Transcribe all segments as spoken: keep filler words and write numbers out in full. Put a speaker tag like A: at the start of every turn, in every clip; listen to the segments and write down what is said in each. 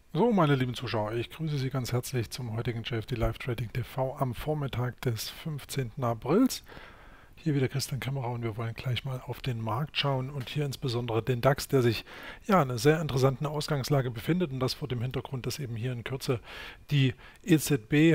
A: So, meine lieben Zuschauer, ich grüße Sie ganz herzlich zum heutigen J F D Live Trading T V am Vormittag des fünfzehnten Aprils. Hier wieder Christian Kämmerer und wir wollen gleich mal auf den Markt schauen und hier insbesondere den DAX, der sich ja in einer sehr interessanten Ausgangslage befindet und das vor dem Hintergrund, dass eben hier in Kürze die E Z B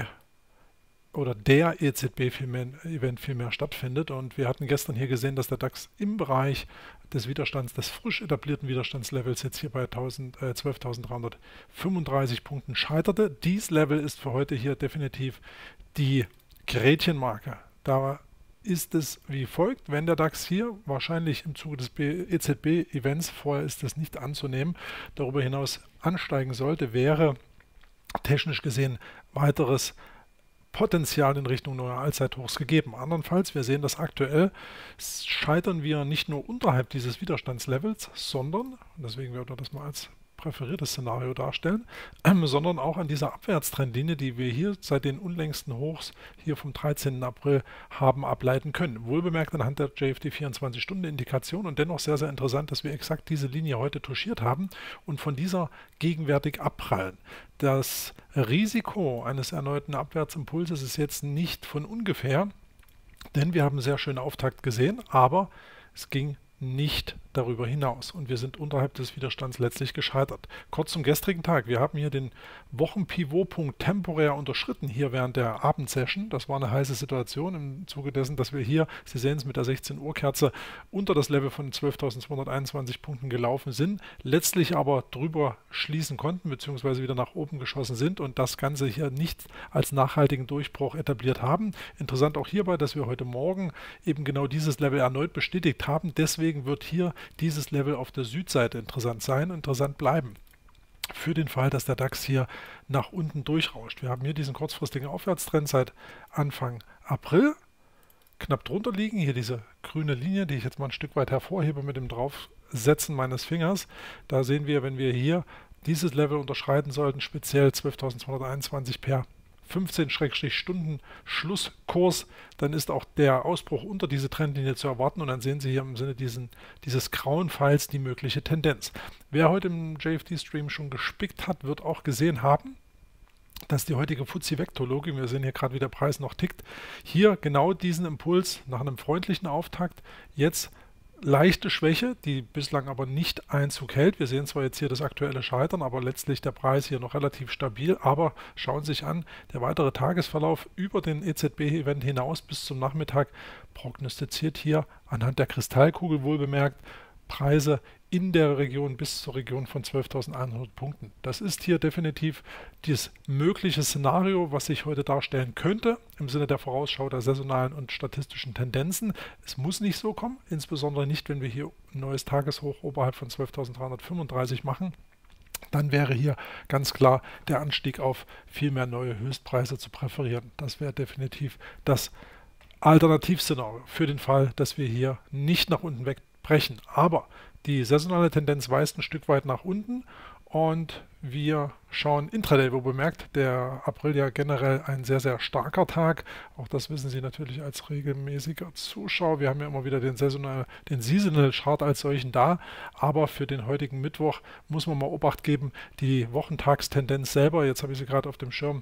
A: oder der E Z B-Event vielmehr stattfindet. Und wir hatten gestern hier gesehen, dass der DAX im Bereich des Widerstands, des frisch etablierten Widerstandslevels jetzt hier bei äh, zwölftausenddreihundertfünfunddreißig Punkten scheiterte. Dies Level ist für heute hier definitiv die Gretchenmarke. Da ist es wie folgt: Wenn der DAX hier wahrscheinlich im Zuge des E Z B-Events, vorher ist das nicht anzunehmen, darüber hinaus ansteigen sollte, wäre technisch gesehen weiteres Potenzial in Richtung neuer Allzeithochs gegeben. Andernfalls, wir sehen das aktuell, scheitern wir nicht nur unterhalb dieses Widerstandslevels, sondern, und deswegen werden wir das mal als präferiertes Szenario darstellen, ähm, sondern auch an dieser Abwärtstrendlinie, die wir hier seit den unlängsten Hochs hier vom dreizehnten April haben ableiten können. Wohlbemerkt anhand der J F D vierundzwanzig-Stunden-Indikation und dennoch sehr, sehr interessant, dass wir exakt diese Linie heute touchiert haben und von dieser gegenwärtig abprallen. Das Risiko eines erneuten Abwärtsimpulses ist jetzt nicht von ungefähr, denn wir haben einen sehr schönen Auftakt gesehen, aber es ging nicht darüber hinaus und wir sind unterhalb des Widerstands letztlich gescheitert. Kurz zum gestrigen Tag: Wir haben hier den Wochenpivotpunkt temporär unterschritten, hier während der Abendsession. Das war eine heiße Situation im Zuge dessen, dass wir hier, Sie sehen es mit der sechzehn Uhr Kerze, unter das Level von zwölftausendzweihunderteinundzwanzig Punkten gelaufen sind, letztlich aber drüber schließen konnten bzw. wieder nach oben geschossen sind und das Ganze hier nicht als nachhaltigen Durchbruch etabliert haben. Interessant auch hierbei, dass wir heute Morgen eben genau dieses Level erneut bestätigt haben. Deswegen wird hier dieses Level auf der Südseite interessant sein, interessant bleiben. Für den Fall, dass der DAX hier nach unten durchrauscht. Wir haben hier diesen kurzfristigen Aufwärtstrend seit Anfang April. Knapp drunter liegen hier diese grüne Linie, die ich jetzt mal ein Stück weit hervorhebe mit dem Draufsetzen meines Fingers. Da sehen wir, wenn wir hier dieses Level unterschreiten sollten, speziell zwölftausendzweihunderteinundzwanzig per fünfzehn Stunden Schlusskurs, dann ist auch der Ausbruch unter diese Trendlinie zu erwarten und dann sehen Sie hier im Sinne diesen, dieses grauen Pfeils die mögliche Tendenz. Wer heute im J F D-Stream schon gespickt hat, wird auch gesehen haben, dass die heutige F T S E-Vektorlogik, wir sehen hier gerade, wie der Preis noch tickt, hier genau diesen Impuls nach einem freundlichen Auftakt jetzt leichte Schwäche, die bislang aber nicht Einzug hält. Wir sehen zwar jetzt hier das aktuelle Scheitern, aber letztlich der Preis hier noch relativ stabil. Aber schauen Sie sich an, der weitere Tagesverlauf über den E Z B-Event hinaus bis zum Nachmittag prognostiziert hier anhand der Kristallkugel wohlbemerkt Preise in der Region bis zur Region von zwölftausendeinhundert Punkten. Das ist hier definitiv das mögliche Szenario, was sich heute darstellen könnte, im Sinne der Vorausschau der saisonalen und statistischen Tendenzen. Es muss nicht so kommen, insbesondere nicht, wenn wir hier ein neues Tageshoch oberhalb von zwölftausenddreihundertfünfunddreißig machen. Dann wäre hier ganz klar der Anstieg auf viel mehr neue Höchstpreise zu präferieren. Das wäre definitiv das Alternativszenario für den Fall, dass wir hier nicht nach unten wegbrechen. Aber die saisonale Tendenz weist ein Stück weit nach unten und wir schauen Intraday, wo bemerkt, der April ja generell ein sehr, sehr starker Tag. Auch das wissen Sie natürlich als regelmäßiger Zuschauer. Wir haben ja immer wieder den Saisonal, den Seasonal Chart als solchen da. Aber für den heutigen Mittwoch muss man mal Obacht geben, die Wochentagstendenz selber, jetzt habe ich sie gerade auf dem Schirm,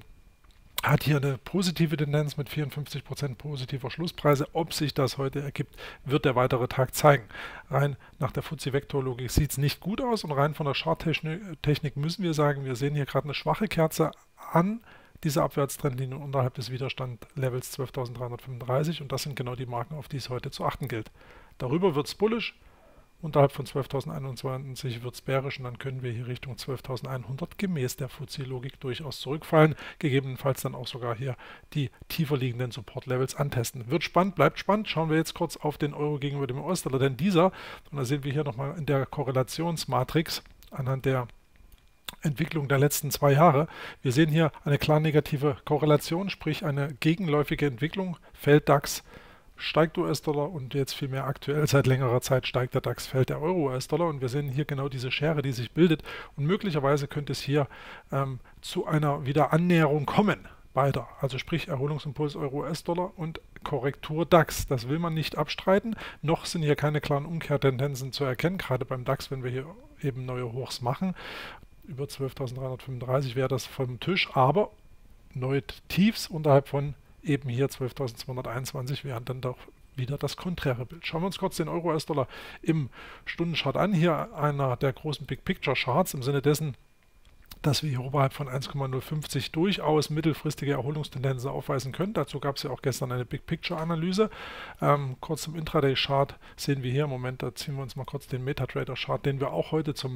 A: hat hier eine positive Tendenz mit vierundfünfzig Prozent positiver Schlusspreise. Ob sich das heute ergibt, wird der weitere Tag zeigen. Rein nach der F T S E-Vektorlogik sieht es nicht gut aus und rein von der Charttechnik müssen wir sagen, wir sehen hier gerade eine schwache Kerze an dieser Abwärtstrendlinie unterhalb des Widerstandlevels zwölftausenddreihundertfünfunddreißig und das sind genau die Marken, auf die es heute zu achten gilt. Darüber wird es bullisch. Unterhalb von zwölftausendeinundzwanzig wird es bärisch und dann können wir hier Richtung zwölftausendeinhundert gemäß der F T S E-Logik durchaus zurückfallen. Gegebenenfalls dann auch sogar hier die tiefer liegenden Support-Levels antesten. Wird spannend, bleibt spannend. Schauen wir jetzt kurz auf den Euro gegenüber dem U S-Dollar, denn dieser, und da sehen wir hier nochmal in der Korrelationsmatrix anhand der Entwicklung der letzten zwei Jahre. Wir sehen hier eine klar negative Korrelation, sprich eine gegenläufige Entwicklung. Fällt DAX, steigt U S-Dollar und jetzt vielmehr aktuell seit längerer Zeit steigt der DAX, fällt der Euro-U S-Dollar und wir sehen hier genau diese Schere, die sich bildet und möglicherweise könnte es hier ähm, zu einer Wiederannäherung kommen. Beider, also sprich Erholungsimpuls Euro-U S-Dollar und Korrektur DAX. Das will man nicht abstreiten. Noch sind hier keine klaren Umkehrtendenzen zu erkennen, gerade beim DAX, wenn wir hier eben neue Hochs machen. über zwölftausenddreihundertfünfunddreißig wäre das vom Tisch, aber neue Tiefs unterhalb von eben hier zwölftausendzweihunderteinundzwanzig wären dann doch wieder das konträre Bild. Schauen wir uns kurz den Euro-U S-Dollar im Stundenchart an. Hier einer der großen Big Picture Charts im Sinne dessen, dass wir hier oberhalb von eins Komma null fünfzig durchaus mittelfristige Erholungstendenzen aufweisen können. Dazu gab es ja auch gestern eine Big Picture Analyse. Ähm, kurz zum Intraday Chart sehen wir hier im Moment, da ziehen wir uns mal kurz den MetaTrader Chart, den wir auch heute zum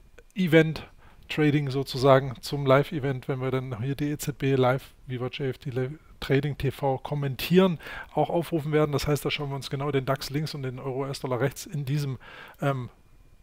A: Event Trading sozusagen, zum Live-Event, wenn wir dann hier die E Z B Live Viva J F D Trading T V kommentieren, auch aufrufen werden. Das heißt, da schauen wir uns genau den DAX links und den Euro-U S-Dollar rechts in diesem ähm,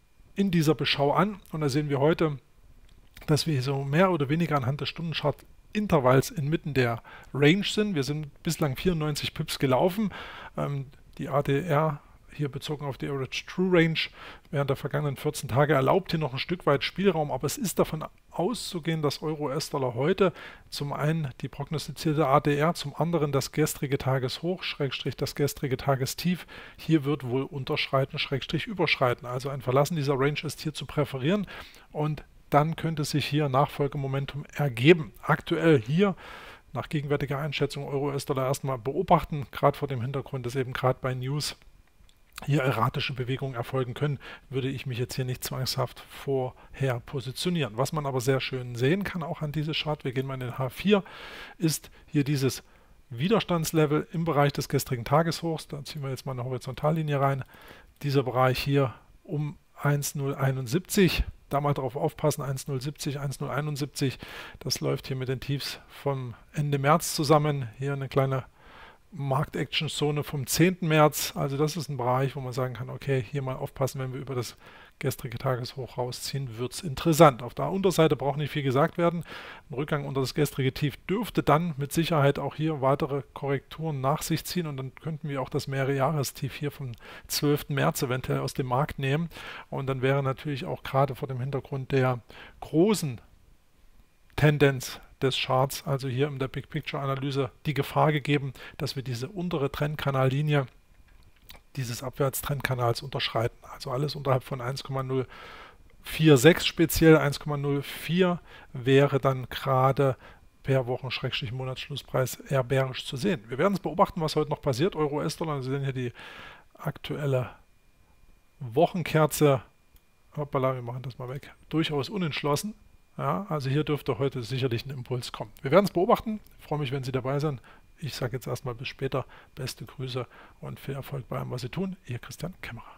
A: in dieser Beschau an. Und da sehen wir heute, dass wir so mehr oder weniger anhand des Stundenchart-Intervalls inmitten der Range sind. Wir sind bislang vierundneunzig Pips gelaufen. Ähm, die A D R hier bezogen auf die Average True Range während der vergangenen vierzehn Tage erlaubt hier noch ein Stück weit Spielraum, aber es ist davon auszugehen, dass Euro-U S-Dollar heute zum einen die prognostizierte A D R, zum anderen das gestrige Tageshoch, Schrägstrich das gestrige Tagestief, hier wird wohl unterschreiten, Schrägstrich überschreiten. Also ein Verlassen dieser Range ist hier zu präferieren und dann könnte sich hier Nachfolgemomentum ergeben. Aktuell hier nach gegenwärtiger Einschätzung Euro-U S-Dollar erstmal beobachten, gerade vor dem Hintergrund, dass eben gerade bei News hier erratische Bewegungen erfolgen können, würde ich mich jetzt hier nicht zwangshaft vorher positionieren. Was man aber sehr schön sehen kann, auch an diesem Chart, wir gehen mal in den H vier, ist hier dieses Widerstandslevel im Bereich des gestrigen Tageshochs. Da ziehen wir jetzt mal eine Horizontallinie rein. Dieser Bereich hier um eins Komma null einundsiebzig. Da mal drauf aufpassen, eins Komma null siebzig, eins Komma null einundsiebzig. Das läuft hier mit den Tiefs vom Ende März zusammen. Hier eine kleine Markt-Action-Zone vom zehnten März. Also das ist ein Bereich, wo man sagen kann, okay, hier mal aufpassen, wenn wir über das gestrige Tageshoch rausziehen, wird es interessant. Auf der Unterseite braucht nicht viel gesagt werden. Ein Rückgang unter das gestrige Tief dürfte dann mit Sicherheit auch hier weitere Korrekturen nach sich ziehen und dann könnten wir auch das Mehrjahrestief hier vom zwölften März eventuell aus dem Markt nehmen. Und dann wäre natürlich auch gerade vor dem Hintergrund der großen Tendenz des Charts, also hier in der Big Picture Analyse, die Gefahr gegeben, dass wir diese untere Trendkanallinie dieses Abwärtstrendkanals unterschreiten. Also alles unterhalb von eins Komma null sechsundvierzig, speziell eins Komma null vier wäre dann gerade per Wochen-Monatsschlusspreis eher bärisch zu sehen. Wir werden es beobachten, was heute noch passiert. Euro-U S-Dollar, Sie sehen hier die aktuelle Wochenkerze. Hoppala, wir machen das mal weg. Durchaus unentschlossen. Ja, also hier dürfte heute sicherlich ein Impuls kommen. Wir werden es beobachten. Ich freue mich, wenn Sie dabei sind. Ich sage jetzt erstmal bis später. Beste Grüße und viel Erfolg bei allem, was Sie tun. Ihr Christian Kämmerer.